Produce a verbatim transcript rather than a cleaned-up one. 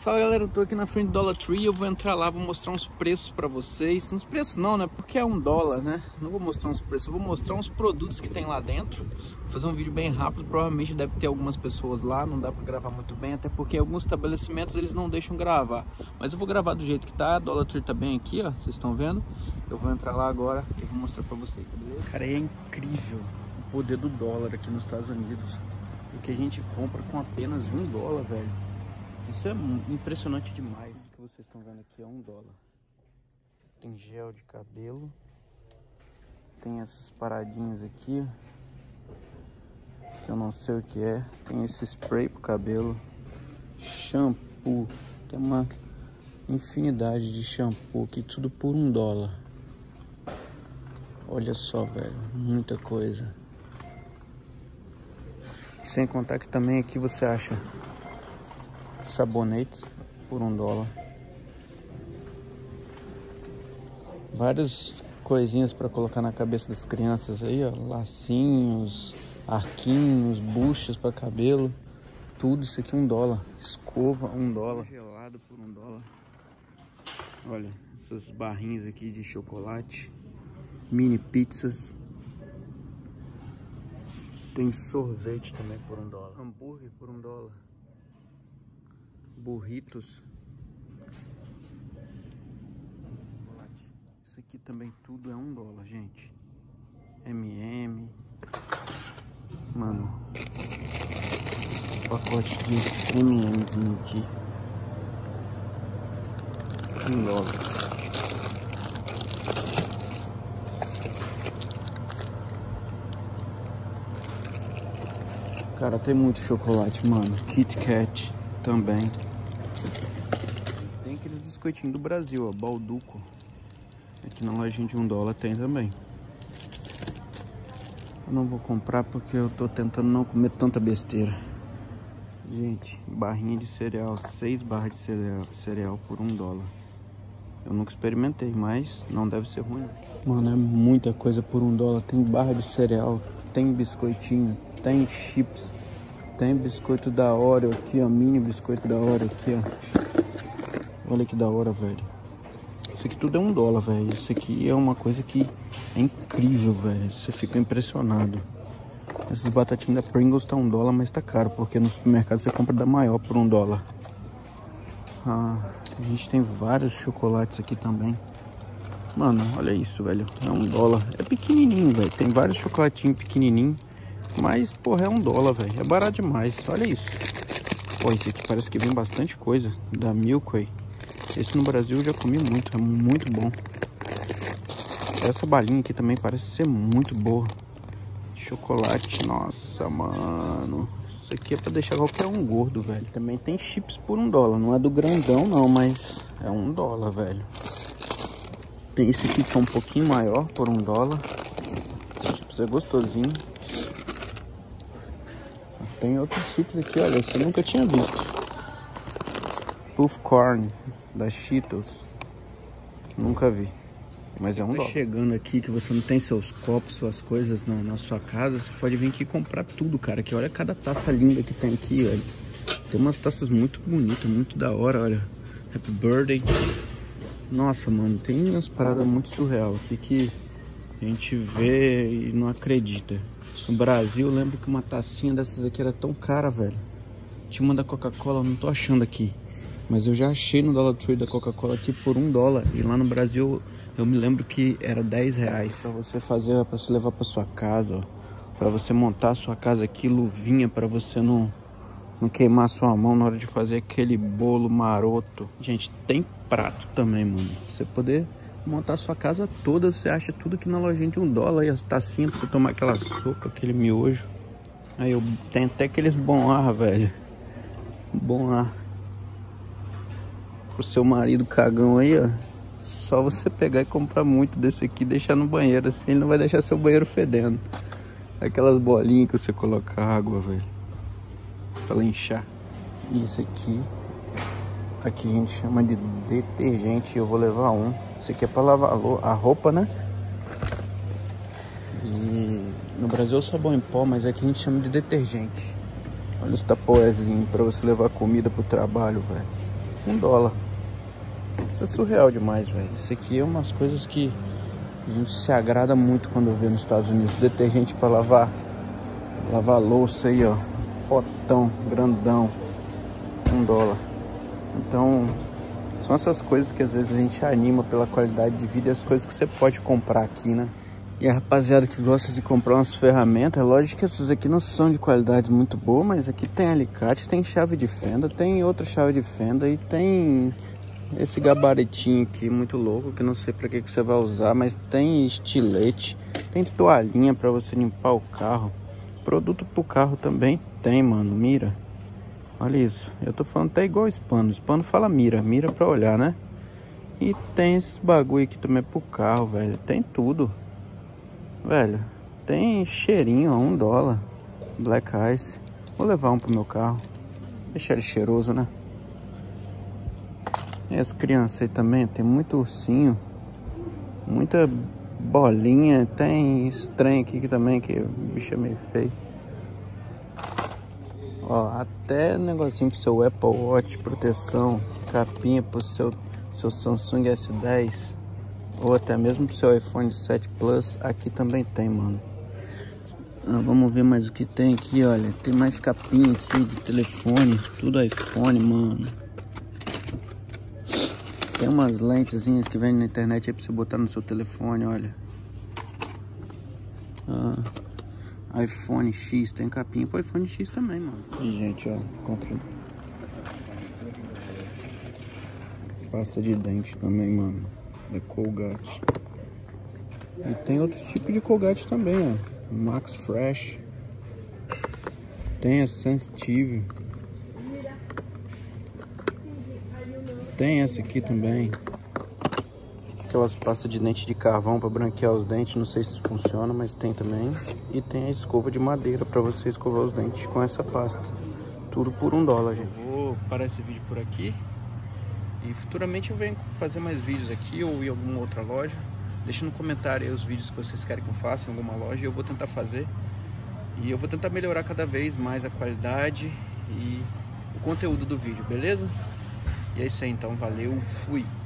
Fala galera, eu tô aqui na frente do Dollar Tree. Eu vou entrar lá, vou mostrar uns preços pra vocês. Uns preços não, né? Porque é um dólar, né? Não vou mostrar uns preços, eu vou mostrar uns produtos que tem lá dentro. Vou fazer um vídeo bem rápido, provavelmente deve ter algumas pessoas lá. Não dá pra gravar muito bem, até porque alguns estabelecimentos eles não deixam gravar. Mas eu vou gravar do jeito que tá. Dollar Tree tá bem aqui, ó, vocês estão vendo. Eu vou entrar lá agora e vou mostrar pra vocês, beleza? Cara, é incrível o poder do dólar aqui nos Estados Unidos. O que a gente compra com apenas um dólar, velho. Isso é impressionante demais. O que vocês estão vendo aqui é um dólar. Tem gel de cabelo. Tem essas paradinhas aqui, que eu não sei o que é. Tem esse spray pro cabelo. Shampoo. Tem uma infinidade de shampoo aqui, tudo por um dólar. Olha só, velho. Muita coisa. Sem contar que também aqui você acha sabonetes por um dólar. Várias coisinhas para colocar na cabeça das crianças aí, ó. Lacinhos, arquinhos, buchas para cabelo. Tudo isso aqui um dólar. Escova um dólar. Gelado por um dólar. Olha, essas barrinhas aqui de chocolate. Mini pizzas. Tem sorvete também por um dólar. Hambúrguer por um dólar. Burritos. Isso aqui também tudo é um dólar, gente. M e M. Mano. Pacote de M e Mzinho aqui. Um dólar. Cara, tem muito chocolate, mano. Kit Kat também. Tem aqueles biscoitinhos do Brasil, ó. Balduco. Aqui na lojinha de um dólar tem também. Eu não vou comprar porque eu tô tentando não comer tanta besteira. Gente, barrinha de cereal. Seis barras de cereal, cereal por um dólar. Eu nunca experimentei, mas não deve ser ruim. Mano, é muita coisa por um dólar. Tem barra de cereal, tem biscoitinho, tem chips, tem biscoito da Oreo aqui, ó. Mini biscoito da Oreo aqui, ó. Olha que da hora, velho. Isso aqui tudo é um dólar, velho. Isso aqui é uma coisa que é incrível, velho. Você fica impressionado. Essas batatinhas da Pringles tá um dólar, mas tá caro, porque no supermercado você compra da maior por um dólar. Ah, a gente tem vários chocolates aqui também. Mano, olha isso, velho. É um dólar. É pequenininho, velho. Tem vários chocolatinhos pequenininhos. Mas, porra, é um dólar, velho. É barato demais. Olha isso. Pô, esse aqui parece que vem bastante coisa. Da Milk Way. Esse no Brasil eu já comi muito. É muito bom. Essa balinha aqui também parece ser muito boa. Chocolate. Nossa, mano. Isso aqui é pra deixar qualquer um gordo, velho. Também tem chips por um dólar. Não é do grandão, não, mas é um dólar, velho. Tem esse aqui que é um pouquinho maior, por um dólar. Esse chips é gostosinho. Tem outros chips aqui, olha, você nunca tinha visto. Puff Corn, da Cheetos. Nunca vi. Mas é um dólar. Chegando aqui que você não tem seus copos, suas coisas na, na sua casa, você pode vir aqui comprar tudo, cara. Que olha cada taça linda que tem aqui, olha. Tem umas taças muito bonitas, muito da hora, olha. Happy Birthday. Nossa, mano, tem umas paradas muito surreal aqui que a gente vê e não acredita. No Brasil, eu lembro que uma tacinha dessas aqui era tão cara, velho. Tinha uma da Coca-Cola, eu não tô achando aqui. Mas eu já achei no Dollar Tree da Coca-Cola aqui por um dólar. E lá no Brasil, eu me lembro que era dez reais. Pra você fazer, pra você levar pra sua casa, ó. Pra você montar a sua casa aqui, luvinha pra você não, não queimar sua mão na hora de fazer aquele bolo maroto. Gente, tem prato também, mano. Pra você poder montar a sua casa toda, você acha tudo aqui na lojinha de um dólar. E as tacinhas pra você tomar aquela sopa, aquele miojo. Aí eu tenho até aqueles bom ar, velho. Bom ar. Pro seu marido cagão aí, ó. Só você pegar e comprar muito desse aqui e deixar no banheiro. Assim ele não vai deixar seu banheiro fedendo. Aquelas bolinhas que você coloca água, velho. Pra linchar. Isso aqui. Aqui a gente chama de detergente. Eu vou levar um. Isso aqui é pra lavar a roupa, né? E no Brasil é sabão em pó, mas aqui a gente chama de detergente. Olha os tapoezinhos pra você levar comida pro trabalho, velho. um dólar. Isso é surreal demais, velho. Isso aqui é umas coisas que a gente se agrada muito quando vê nos Estados Unidos. Detergente para lavar, lavar louça aí, ó. Potão, grandão, um dólar. Então, são essas coisas que às vezes a gente anima pela qualidade de vida e as coisas que você pode comprar aqui, né? E a rapaziada que gosta de comprar umas ferramentas, é lógico que essas aqui não são de qualidade muito boa, mas aqui tem alicate, tem chave de fenda, tem outra chave de fenda e tem esse gabaritinho aqui muito louco, que não sei pra que, que você vai usar, mas tem estilete, tem toalhinha pra você limpar o carro. Produto pro carro também tem, mano, mira. Olha isso, eu tô falando até igual o Hispano, o Hispano fala mira, mira pra olhar, né? E tem esses bagulho aqui também pro carro, velho, tem tudo. Velho, tem cheirinho, ó, um dólar, Black Ice. Vou levar um pro meu carro, deixar ele cheiroso, né? E as crianças aí também, tem muito ursinho, muita bolinha, tem estranho aqui que também, que o bicho é meio feio. Ó, até negocinho pro seu Apple Watch, proteção, capinha pro seu, seu Samsung S dez. Ou até mesmo pro seu iPhone sete Plus, aqui também tem, mano. Ah, vamos ver mais o que tem aqui, olha. Tem mais capinha aqui de telefone, tudo iPhone, mano. Tem umas lentezinhas que vem na internet aí pra você botar no seu telefone, olha. Ah, iPhone X, tem capinha pro iPhone X também, mano. E, gente, ó, contra... pasta de dente também, mano. É Colgate. E tem outros tipos de Colgate também, ó. Max Fresh. Tem a Sensitive. Tem essa aqui também. Aquelas pastas de dente de carvão para branquear os dentes. Não sei se funciona, mas tem também. E tem a escova de madeira para você escovar os dentes com essa pasta. Tudo por um dólar, gente. Vou parar esse vídeo por aqui. E futuramente eu venho fazer mais vídeos aqui ou em alguma outra loja. Deixa no comentário aí os vídeos que vocês querem que eu faça em alguma loja e eu vou tentar fazer. E eu vou tentar melhorar cada vez mais a qualidade e o conteúdo do vídeo, beleza? E é isso aí então, valeu, fui!